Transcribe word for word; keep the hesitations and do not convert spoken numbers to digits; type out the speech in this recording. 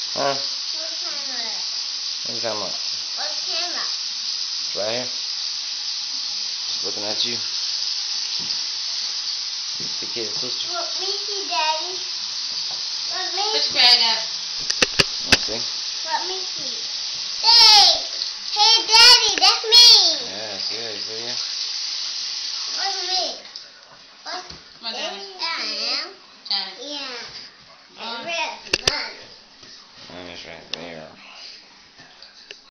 Huh? What camera? What are you talking about? What camera? It's right here. Just looking at you. The kid's sister. Let me see, Daddy. Let me Put your bag up. Okay. Let me see. Hey!